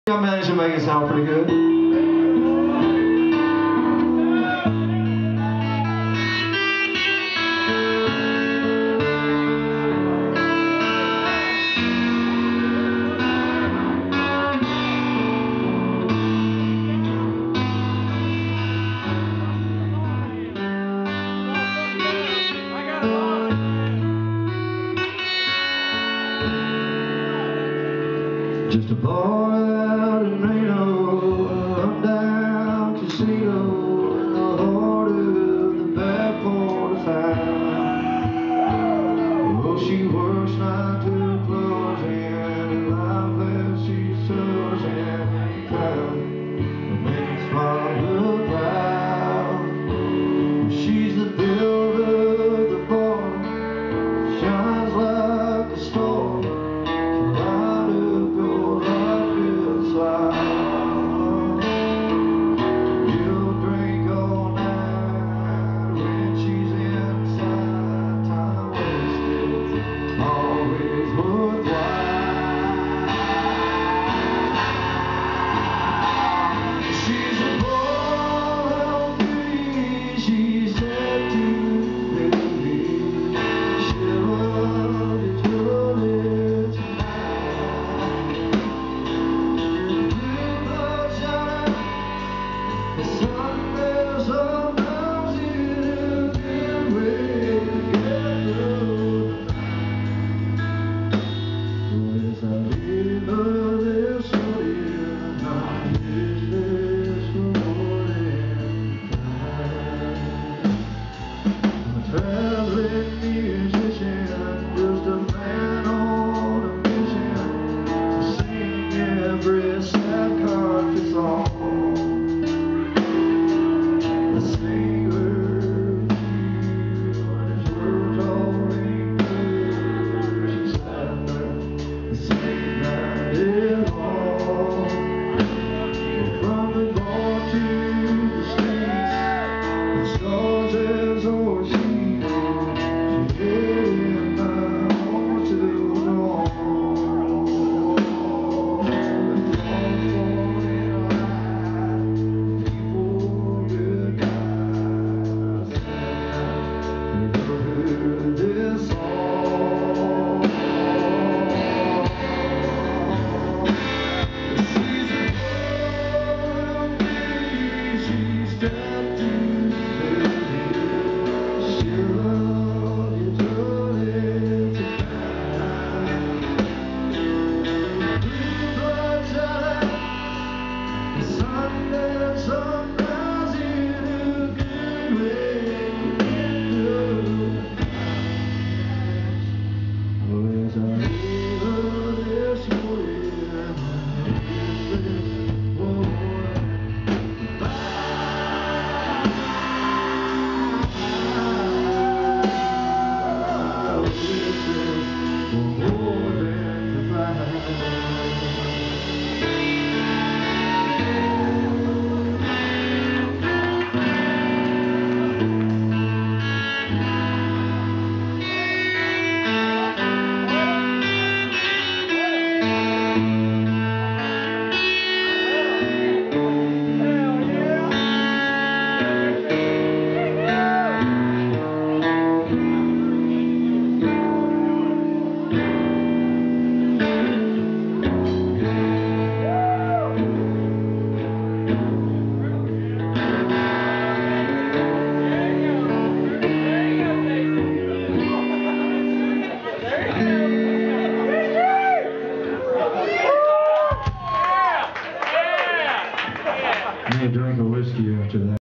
I managed to make it sound pretty good. Just a boy out in Reno, rundown casino in the heart of the bad part of town. Oh, she works 9 to closing, and life that she serves and proud makes my world proud. She's the builder of the bar, shines like a star. You'll drink all night when she's inside, time wasted, always worthwhile. She's a born free, she's set to believe. She'll love you till it's the sun lives on miles in a good way to get through the night. As I live this story, I wish this were more than time. I'm a traveling musician, just a man on a mission to sing every sad country song. I may drink a whiskey after that.